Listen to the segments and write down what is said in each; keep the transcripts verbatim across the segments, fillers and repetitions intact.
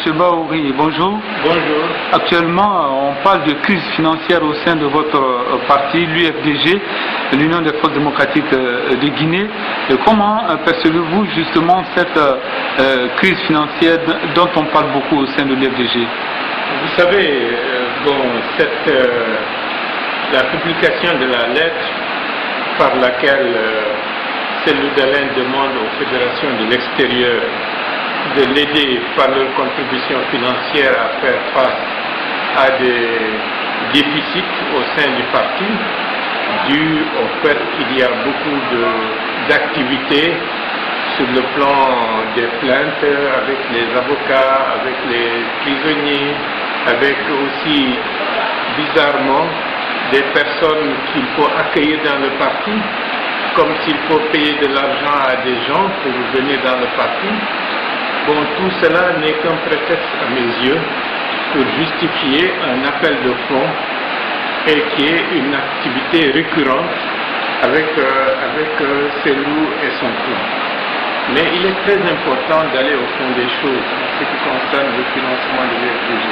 M. Bahouri, bonjour. Bonjour. Actuellement, on parle de crise financière au sein de votre parti, l'U F D G, l'Union des forces démocratiques de Guinée. Et comment percevez-vous justement cette euh, crise financière dont on parle beaucoup au sein de l'U F D G? Vous savez, euh, bon, cette, euh, la publication de la lettre par laquelle euh, Cellou Dalein demande aux fédérations de l'extérieur de l'aider par leur contribution financière à faire face à des déficits au sein du parti, dû au fait qu'il y a beaucoup d'activités sur le plan des plaintes avec les avocats, avec les prisonniers, avec aussi, bizarrement, des personnes qu'il faut accueillir dans le parti, comme s'il faut payer de l'argent à des gens pour venir dans le parti. Bon, tout cela n'est qu'un prétexte à mes yeux pour justifier un appel de fonds et qui est une activité récurrente avec, euh, avec euh, Cellou et son clan. Mais il est très important d'aller au fond des choses en ce qui concerne le financement de l'U F D G.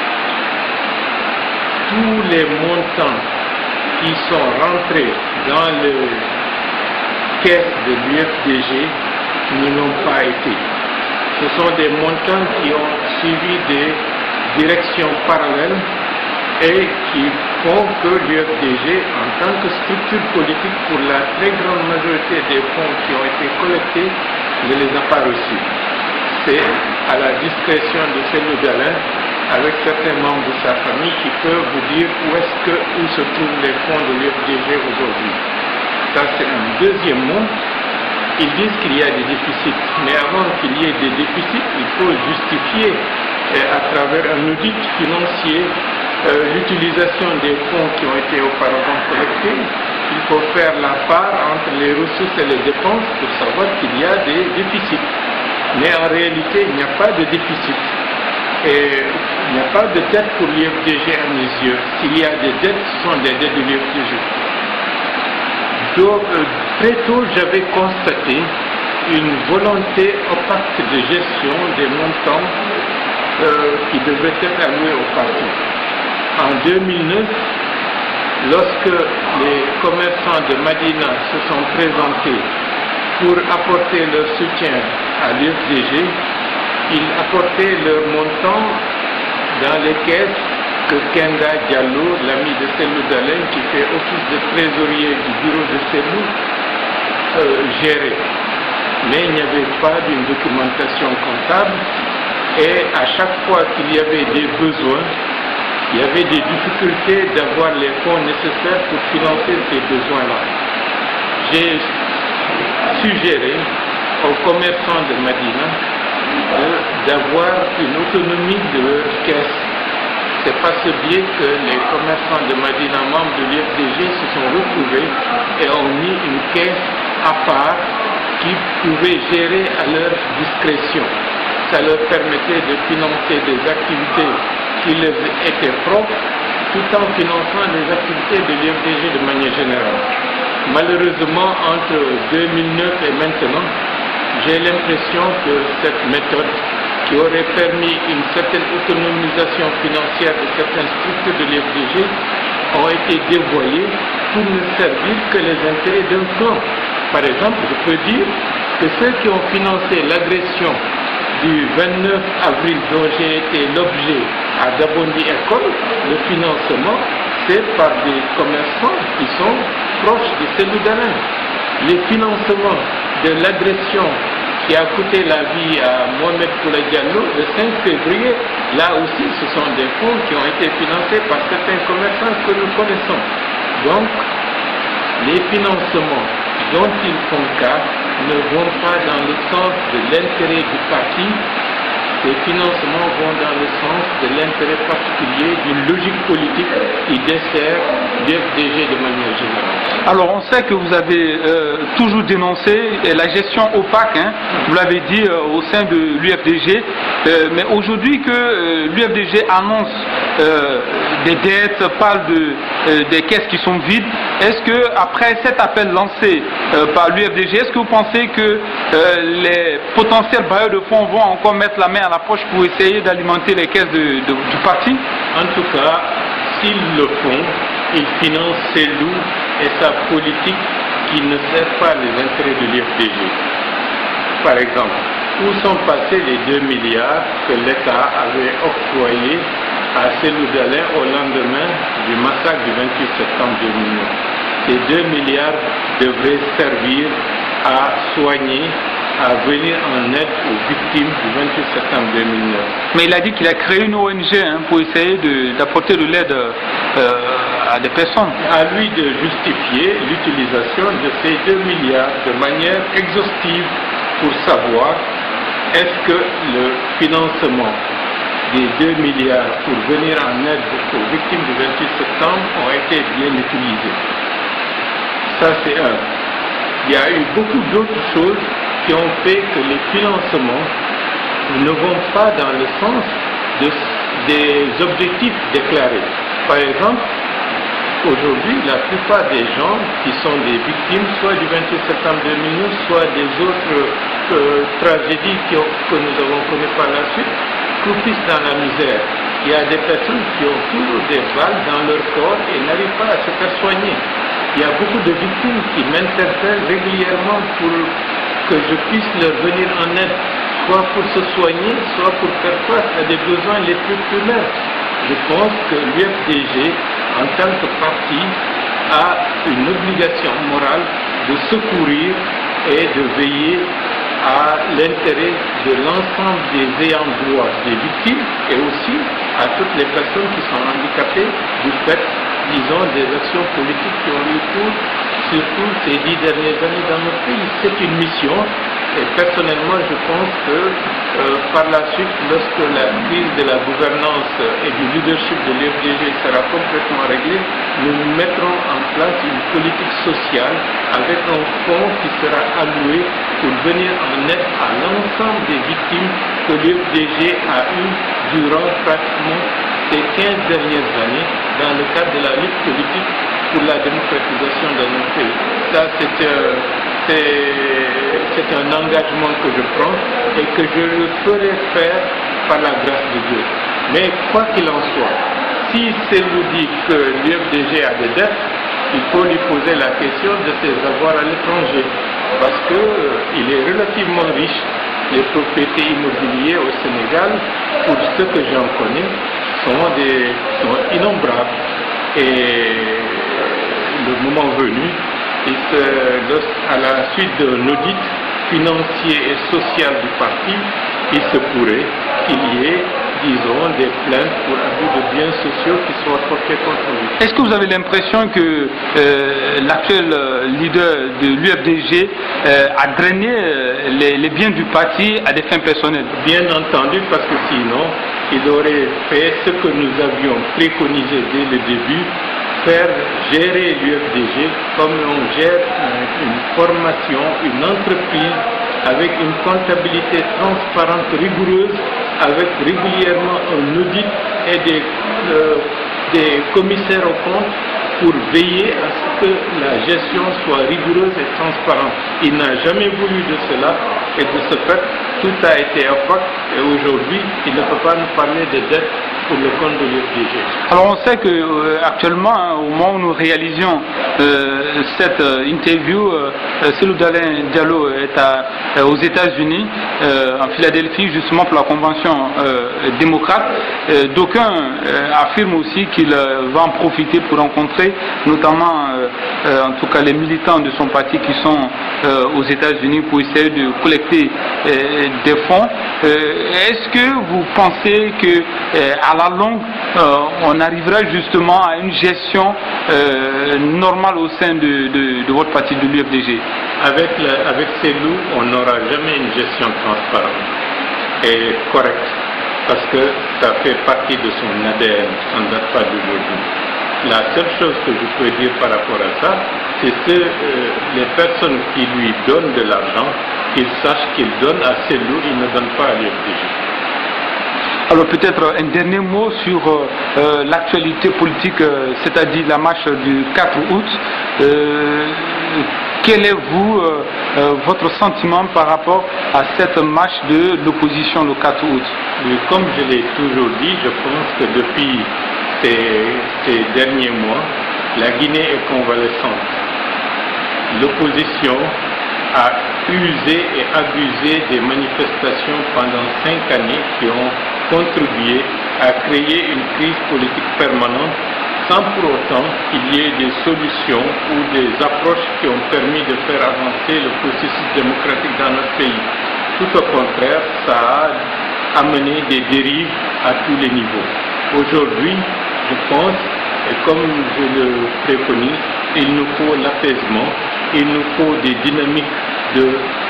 Tous les montants qui sont rentrés dans le caisse de l'U F D G n'y l'ont pas été. Ce sont des montants qui ont suivi des directions parallèles et qui font que l'U F D G, en tant que structure politique, pour la très grande majorité des fonds qui ont été collectés, ne les a pas reçus. C'est à la discrétion de Cellou Dalein, avec certains membres de sa famille, qui peuvent vous dire où est-ce que où se trouvent les fonds de l'U F D G aujourd'hui. Ça, c'est un deuxième mot. Ils disent qu'il y a des déficits, mais avant qu'il y ait des déficits, il faut justifier euh, à travers un audit financier euh, l'utilisation des fonds qui ont été auparavant collectés. Il faut faire la part entre les ressources et les dépenses pour savoir qu'il y a des déficits. Mais en réalité, il n'y a pas de déficit. Et il n'y a pas de dette pour l'U F D G à mes yeux. S'il y a des dettes, ce sont des dettes de l'U F D G. Donc, euh, très tôt, j'avais constaté une volonté opaque de gestion des montants euh, qui devaient être alloués au parti. En deux mille neuf, lorsque les commerçants de Madina se sont présentés pour apporter leur soutien à l'U F D G, ils apportaient leur montant dans les caisses que Kenga Diallo, l'ami de Cellou Dalein, qui fait office de trésorier du bureau de Cellou, euh, gérait. Mais il n'y avait pas d'une documentation comptable et à chaque fois qu'il y avait des besoins, il y avait des difficultés d'avoir les fonds nécessaires pour financer ces besoins-là. J'ai suggéré aux commerçants de Madina d'avoir une autonomie de leur caisse. C'est par ce biais que les commerçants de Madina, membres de l'U F D G, se sont retrouvés et ont mis une caisse à part qu'ils pouvaient gérer à leur discrétion. Ça leur permettait de financer des activités qui leur étaient propres, tout en finançant les activités de l'U F D G de manière générale. Malheureusement, entre deux mille neuf et maintenant, j'ai l'impression que cette méthode, qui aurait permis une certaine autonomisation financière de certaines structures de l'U F D G, ont été dévoyées pour ne servir que les intérêts d'un clan. Par exemple, je peux dire que ceux qui ont financé l'agression du vingt-neuf avril dont j'ai été l'objet à Dabondi École, le financement, c'est par des commerçants qui sont proches de Cellou Dalein. Les financements de l'agression qui a coûté la vie à Mohamed Koula Diallo le cinq février, là aussi ce sont des fonds qui ont été financés par certains commerçants que nous connaissons. Donc, les financements dont ils font cas ne vont pas dans le sens de l'intérêt du parti. Ces financements vont dans le sens de l'intérêt particulier d'une logique politique qui dessert l'U F D G de manière générale. Alors on sait que vous avez euh, toujours dénoncé la gestion opaque, hein, vous l'avez dit euh, au sein de l'U F D G, euh, mais aujourd'hui que euh, l'U F D G annonce euh, des dettes, parle de, euh, des caisses qui sont vides, est-ce que après cet appel lancé euh, par l'U F D G, est-ce que vous pensez que euh, les potentiels bailleurs de fonds vont encore mettre la main à la poche pour essayer d'alimenter les caisses de, de, du parti? En tout cas, s'ils le font, ils financent Cellou et sa politique qui ne sert pas les intérêts de l'U F D G. Par exemple, où sont passés les deux milliards que l'État avait octroyés à Cellou Dalein au lendemain du massacre du vingt-huit septembre deux mille neuf? Ces deux milliards devraient servir à soigner, à venir en aide aux victimes du vingt-huit septembre deux mille neuf. Mais il a dit qu'il a créé une O N G hein, pour essayer d'apporter de, de l'aide euh, à des personnes. À lui de justifier l'utilisation de ces deux milliards de manière exhaustive pour savoir est-ce que le financement des deux milliards pour venir en aide aux victimes du vingt-huit septembre ont été bien utilisés. Ça c'est un. Il y a eu beaucoup d'autres choses qui ont fait que les financements ne vont pas dans le sens de, des objectifs déclarés. Par exemple, aujourd'hui, la plupart des gens qui sont des victimes, soit du vingt-huit septembre deux mille neuf, soit des autres euh, tragédies qui ont, que nous avons connues par la suite, croupissent dans la misère. Il y a des personnes qui ont toujours des balles dans leur corps et n'arrivent pas à se faire soigner. Il y a beaucoup de victimes qui m'interpellent régulièrement pour que je puisse leur venir en aide, soit pour se soigner, soit pour faire face à des besoins les plus primaires. Je pense que l'U F D G, en tant que parti, a une obligation morale de secourir et de veiller à l'intérêt de l'ensemble des ayants droit des victimes et aussi à toutes les personnes qui sont handicapées du fait, disons, des actions politiques qui ont eu cours, surtout ces dix dernières années dans notre pays. C'est une mission et personnellement je pense que euh, par la suite, lorsque la crise de la gouvernance et du leadership de l'U F D G sera complètement réglée, nous mettrons en place une politique sociale avec un fonds qui sera alloué pour venir en aide à l'ensemble des victimes que l'U F D G a eues durant pratiquement ces quinze dernières années dans le cadre de la lutte politique pour la démocratisation de notre pays. Ça, c'est euh, c'est un engagement que je prends et que je le ferai faire par la grâce de Dieu. Mais quoi qu'il en soit, si Cellou dit que l'U F D G a des dettes, il faut lui poser la question de ses avoirs à l'étranger, parce qu'il euh, est relativement riche. Les propriétés immobilières au Sénégal, pour ceux que j'en connais, sont, des, sont innombrables. Et le moment venu, il se, à la suite d'un audit financier et social du parti, il se pourrait qu'il y ait, disons, des plaintes pour abus de biens sociaux qui soient portés contre lui. Est-ce que vous avez l'impression que euh, l'actuel leader de l'U F D G euh, a drainé euh, les, les biens du parti à des fins personnelles? Bien entendu, parce que sinon, il aurait fait ce que nous avions préconisé dès le début, faire gérer l'U F D G comme on gère une formation, une entreprise, avec une comptabilité transparente, rigoureuse, avec régulièrement un audit et des, euh, des commissaires aux comptes pour veiller à ce que la gestion soit rigoureuse et transparente. Il n'a jamais voulu de cela et de ce fait, tout a été opaque et aujourd'hui, il ne peut pas nous parler de dette pour le compte de l'U F D G. Alors on sait que euh, actuellement, hein, au moment où nous réalisions euh, cette euh, interview, euh, Cellou Dalein Diallo est à, euh, aux États-Unis, euh, en Philadelphie, justement pour la convention euh, démocrate. Euh, D'aucuns euh, affirment aussi qu'il euh, va en profiter pour rencontrer, notamment, euh, euh, en tout cas, les militants de son parti qui sont euh, aux États-Unis pour essayer de collecter euh, des fonds. Euh, Est-ce que vous pensez que euh, à la longue, euh, on arrivera justement à une gestion euh, normale au sein de, de, de votre parti, de l'U F D G? Avec, la, avec Cellou, on n'aura jamais une gestion transparente et correcte, parce que ça fait partie de son A D N, ça ne date pas d'aujourd'hui. La seule chose que je peux dire par rapport à ça, c'est que euh, les personnes qui lui donnent de l'argent, qu'ils sachent qu'ils donnent à Cellou, ils ne donnent pas à l'U F D G. Alors peut-être un dernier mot sur euh, l'actualité politique, euh, c'est-à-dire la marche du quatre août. Euh, quel est vous, euh, euh, votre sentiment par rapport à cette marche de l'opposition le quatre août? Comme je l'ai toujours dit, je pense que depuis ces, ces derniers mois, la Guinée est convalescente. L'opposition a usé et abusé des manifestations pendant cinq années qui ont contribué à créer une crise politique permanente sans pour autant qu'il y ait des solutions ou des approches qui ont permis de faire avancer le processus démocratique dans notre pays. Tout au contraire, ça a amené des dérives à tous les niveaux. Aujourd'hui, je pense, et comme je le préconise, il nous faut l'apaisement, il nous faut des dynamiques de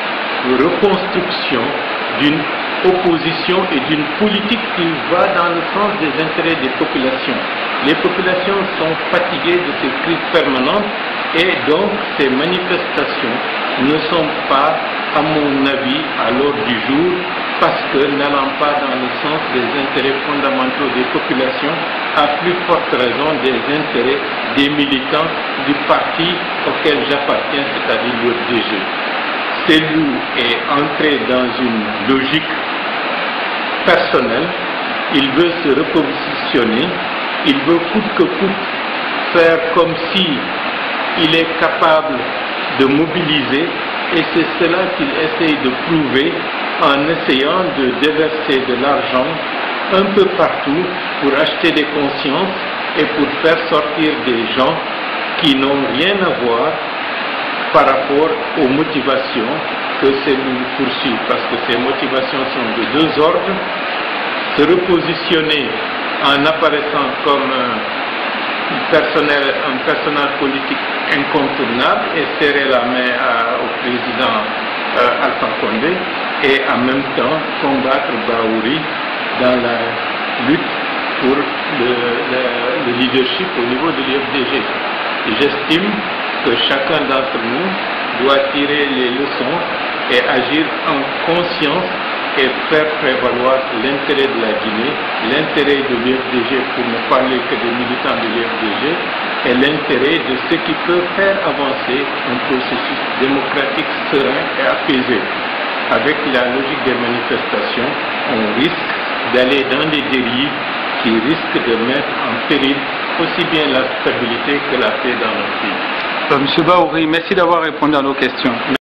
reconstruction d'une opposition et d'une politique qui va dans le sens des intérêts des populations. Les populations sont fatiguées de ces crises permanentes et donc ces manifestations ne sont pas, à mon avis, à l'ordre du jour parce que n'allant pas dans le sens des intérêts fondamentaux des populations, à plus forte raison des intérêts des militants du parti auquel j'appartiens, c'est-à-dire l'U F D G. Cellou est entré dans une logique personnelle, il veut se repositionner, il veut coûte que coûte faire comme si il est capable de mobiliser et c'est cela qu'il essaye de prouver en essayant de déverser de l'argent un peu partout pour acheter des consciences et pour faire sortir des gens qui n'ont rien à voir par rapport aux motivations que Cellou poursuit, parce que ces motivations sont de deux ordres: se repositionner en apparaissant comme un personnel, un personnage politique incontournable et serrer la main à, au président euh, Alpha Condé et en même temps combattre Bahouri dans la lutte pour le, le, le leadership au niveau de l'U F D G. J'estime que chacun d'entre nous doit tirer les leçons et agir en conscience et faire prévaloir l'intérêt de la Guinée, l'intérêt de l'U F D G, pour ne parler que des militants de l'U F D G, et l'intérêt de ce qui peut faire avancer un processus démocratique serein et apaisé. Avec la logique des manifestations, on risque d'aller dans des dérives qui risquent de mettre en péril aussi bien la stabilité que la paix dans notre pays. Monsieur Bahouri, merci d'avoir répondu à nos questions.